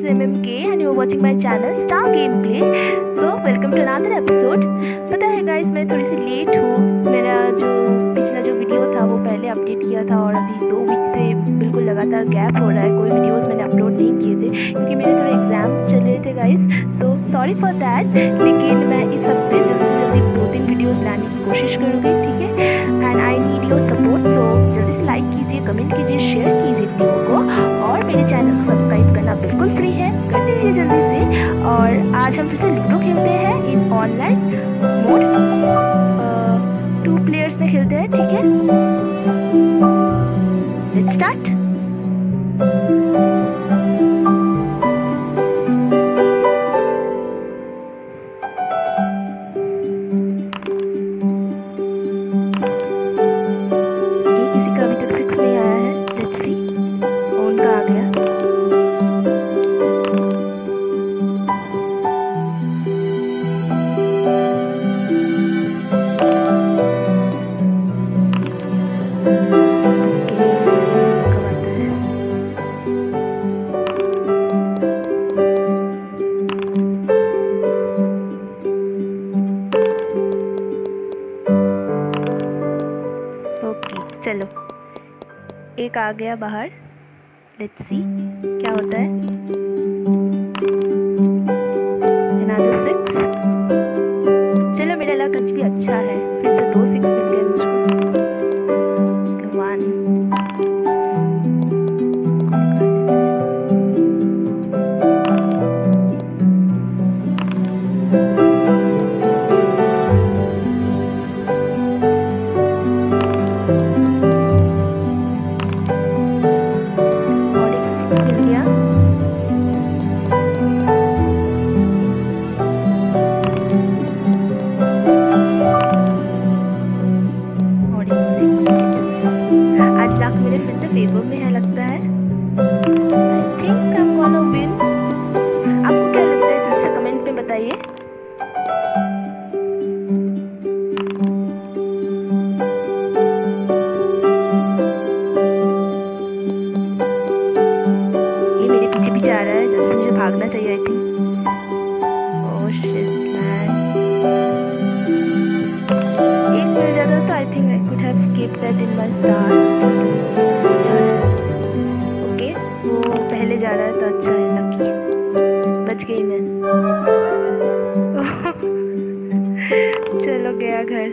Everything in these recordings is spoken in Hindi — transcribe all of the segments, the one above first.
is MMK and you are watching my channel Star Gameplay. So welcome to another episode. पता है गाइस मैं थोड़ी सी लेट हूँ। मेरा जो पिछला जो वीडियो था वो पहले अपडेट किया था और अभी 2 वीक से बिल्कुल लगातार गैप हो रहा है। कोई वीडियोस मैंने अपलोड नहीं किए थे क्योंकि मेरे थोड़े एग्जाम्स चल रहे थे guys. So sorry for that. लेकिन मैं इस हफ्ते जल्दी से जल्दी 2-3 वीडियोस लाने की कोशिश करूँगी, ठीक है। And I need your support. So जल्दी से लाइक कीजिए, कमेंट कीजिए, शेयर कीजिए वीडियो को और मेरे चैनल को सब्सक्राइब करना बिल्कुल फ्री है, कर दीजिए जल्दी से। और आज हम फिर से लूडो खेलते हैं इन ऑनलाइन मोड। 2 प्लेयर्स में खेलते हैं, ठीक है। Let's start. किसी का अभी तक 6 नहीं आया है। Let's see. उनका आ गया। चलो एक आ गया बाहर। लेट्स सी क्या होता है। Another 6। चलो मेरा लक आज भी अच्छा है, फिर से 2 6 मिल गए मुझको। 1 फेवर में है लगता है। I think I am gonna win. आपको क्या लगता है जल्दी से कमेंट में बताइए। ये मेरे पीछे पीछे आ रहा है, जल्दी से मुझे भागना चाहिए। I think oh shit man. एक मिल जाता तो I think I could have keep that in my star. पहले जा रहा है तो अच्छा है, लकी बच गई मैं। चलो गया घर।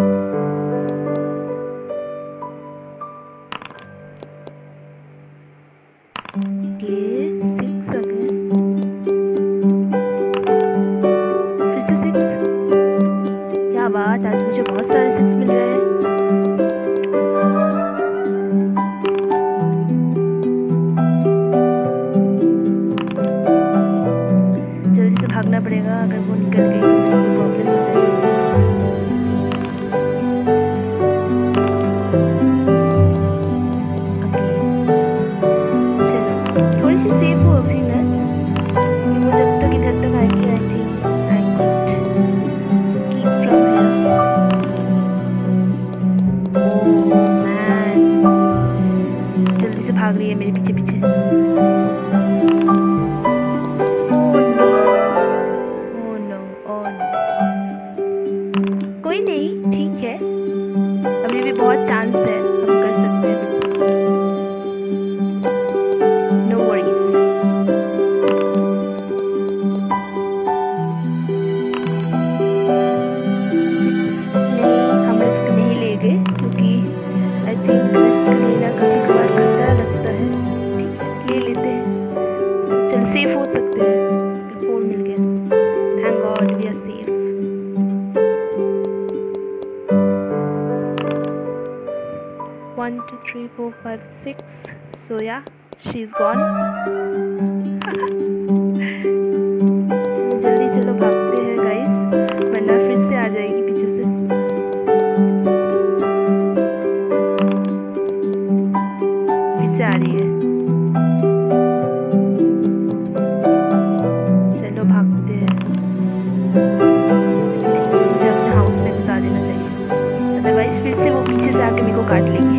ये 6 आ गए, फिर से 6। क्या बात, आज मुझे बहुत सारे 6 मिल रहे हैं। भागना पड़ेगा, अगर वो निकल गई तो प्रॉब्लम हो जाएगी। चलो थोड़ी सी सेफ हो अभी मैं, वो जब तक इधर तक आएगी I think I could skip from here. Oh man, जल्दी से भाग रही है मेरे पीछे पीछे। कोई नहीं, ठीक है, अभी भी बहुत चांस है, हम कर सकते हैं। No worries. नहीं, हम रिस्क नहीं ले गए क्योंकि आई थिंक रिस्क लेना कभी कभार खतरा लगता है। ठीक है, ले लेते हैं। चल सेफ हो सकते हैं। 4 मिल गए, thank God we are safe. One, 2, 3, 4, 5, 6. So yeah, she's gone. जल्दी चलो भागते हैं गाइस, वरना फिर से आ जाएगी पीछे से। फिर से आ रही है। चलो भागते हैं। मुझे अपने हाउस में घुसा देना चाहिए, अदरवाइज फिर से वो पीछे से आके मेरे को काट लेंगे।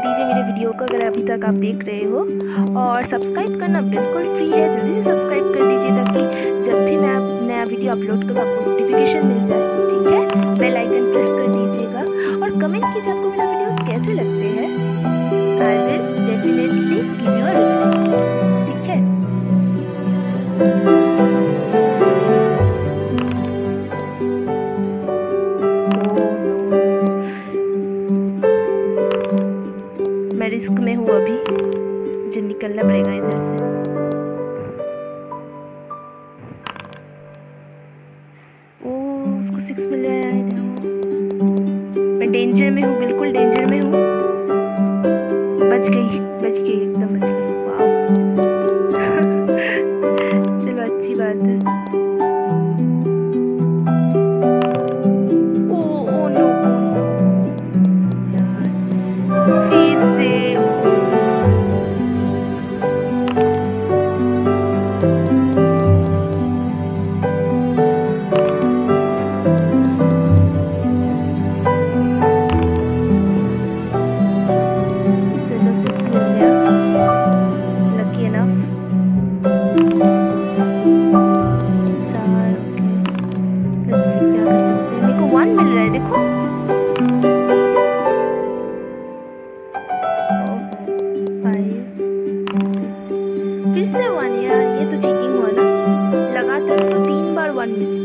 दीजिए मेरे वीडियो को अगर अभी तक आप देख रहे हो, और सब्सक्राइब करना बिल्कुल फ्री है, जल्दी से सब्सक्राइब कर दीजिए ताकि जब भी मैं नया वीडियो अपलोड करूँ आपको नोटिफिकेशन मिल जाए। ठीक है, बेल आइकन प्रेस कर दीजिएगा और कमेंट कीजिए आपको मेरा वीडियोस कैसे लगते हैं। I will definitely give you a reply. ठीक है, मैं रिस्क में हूँ अभी, मुझे निकलना पड़ेगा इधर से। ओ उसको 6 मिल रहा है, मैं डेंजर में हूँ, बिल्कुल डेंजर में हूँ। बच गई एकदम बच गई। वाह चलो अच्छी बात है। ओ नो यार, फिर से फिर से 1 यार, ये तो चीटिंग हुआ ना। लगातार तो 3 बार 1 मिले।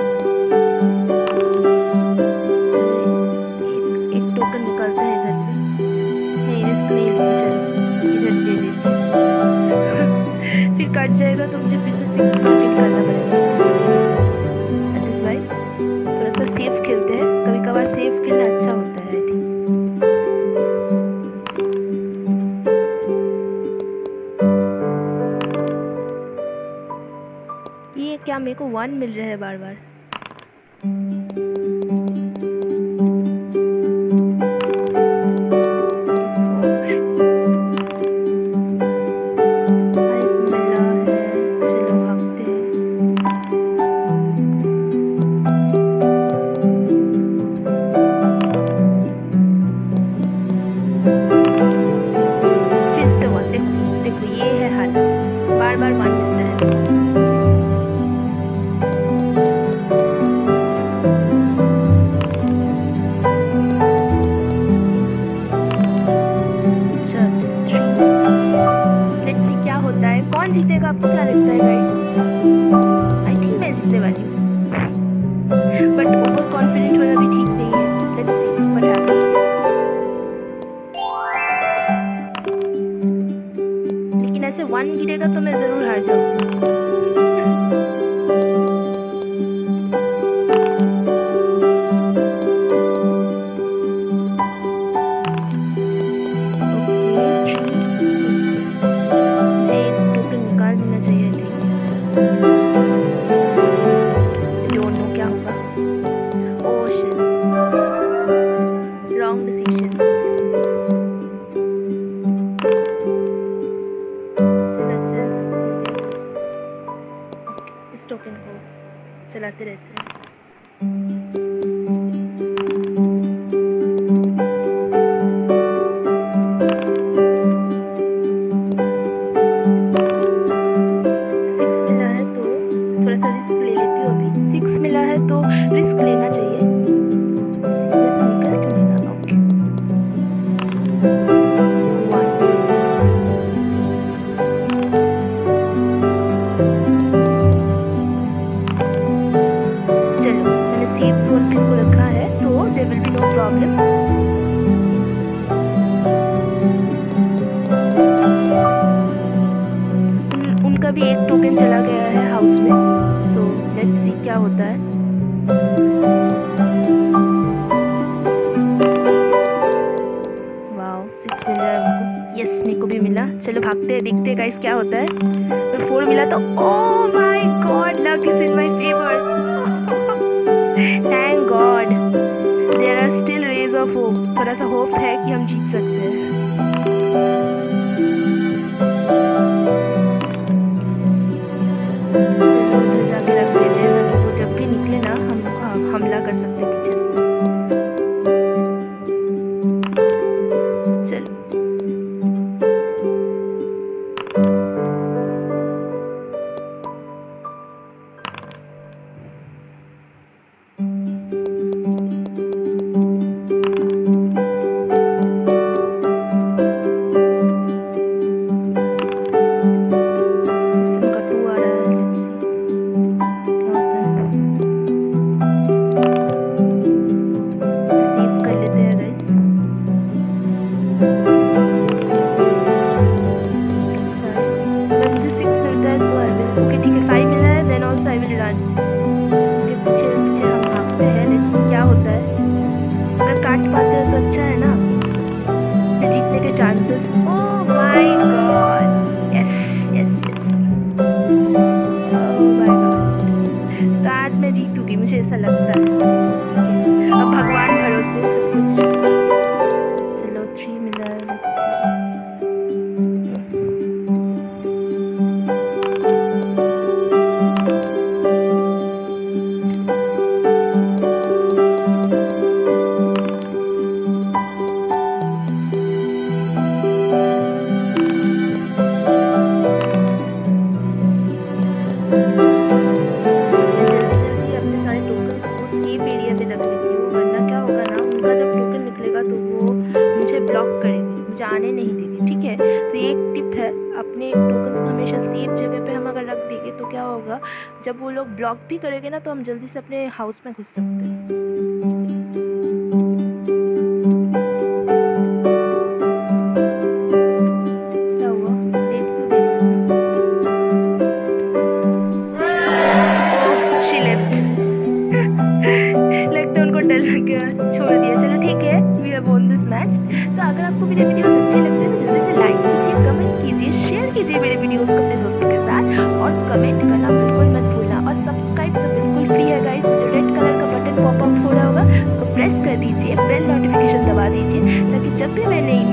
एक टोकन निकालता है इधर से। नहीं रिस्क नहीं लेते, चलो इधर दे देते फिर कट जाएगा तो मुझे फिर से 6 टोकन निकालना पड़ेगा। दैट इज व्हाई थोड़ा सा सेफ खेलते हैं, कभी कभार सेफ खेलना अच्छा होता है। आई थिंक ये क्या मेरे को 1 मिल रहा है बार बार। फिर से 1, देखो ये है हाल, बार बार 1 मिलता है। कौन जीतेगा आपको क्या लगता है गाइस? आई थिंक मैं जीतने वाली हूँ, बट ओवर कॉन्फिडेंट होना भी ठीक नहीं है। Let's see what happens. लेकिन ऐसे 1 गिरेगा तो मैं जरूर हार जाऊंगी। टोकन को चलाते रहते हैं। उनका भी एक टोकन चला गया है हाउस में, सो लेट्स सी क्या होता है। वाओ 6 मिल रहा है उनको। यस मेरे को भी मिला। चलो भागते हैं, देखते हैं गाइस क्या होता है। तो 4 मिला तो oh my God, luck is in my favour. Thank God, there are still rays of hope. थोड़ा सा होप है कि हम जीत सकते हैं। चलो उधर जाके रख देते हैं ताकि वो जब भी निकले ना हम हमला कर सकते हैं पीछे से। चलो होगी, मुझे ऐसा लगता है। अब भगवान भरोसे सब कुछ। चलो 3 मिला है, let's आने नहीं देगी। ठीक है, तो ये एक टिप है, अपने टोकन्स को हमेशा सेफ जगह पे हम अगर रख देंगे तो क्या होगा, जब वो लोग ब्लॉक भी करेंगे ना तो हम जल्दी से अपने हाउस में घुस सकते हैं। क्या हुआ, डेट क्यों दे शी लेफ्ट लगता है उनको डर लग गया, छोड़ दिया। चलो ठीक है, we have won this match. तो अगर आपको मेरे वीडियोस अच्छे लगते हैं तो जल्दी से लाइक कीजिए, कमेंट कीजिए, शेयर कीजिए मेरे वीडियोस को अपने दोस्तों के साथ, और कमेंट करना बिल्कुल मत भूलना। और सब्सक्राइब तो बिल्कुल फ्री है गाइस, जो रेड कलर का बटन पॉपअप हो रहा होगा उसको प्रेस कर दीजिए, बेल नोटिफिकेशन दबा दीजिए, ताकि जब भी मैं नई